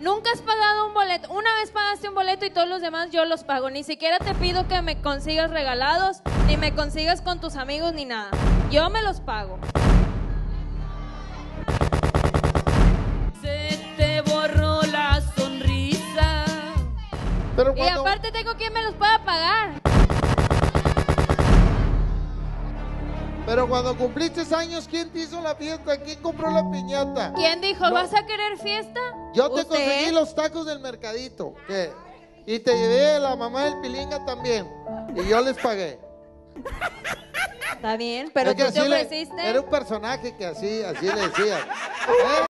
Nunca has pagado un boleto. Una vez pagaste un boleto y todos los demás yo los pago. Ni siquiera te pido que me consigas regalados, ni me consigas con tus amigos, ni nada. Yo me los pago. Se te borró la sonrisa. Pero Y cuando, aparte tengo quien me los pueda pagar. pero cuando cumpliste años, ¿quién te hizo la fiesta? ¿Quién compró la piñata? ¿Quién dijo, No. vas a querer fiesta? Yo te ¿Usted? conseguí los tacos del mercadito. ¿Qué? Y te llevé a la mamá del Pilinga también. Y yo les pagué. Está bien, pero Es que tú te así ofreciste. era un personaje que así le decía. ¿Eh?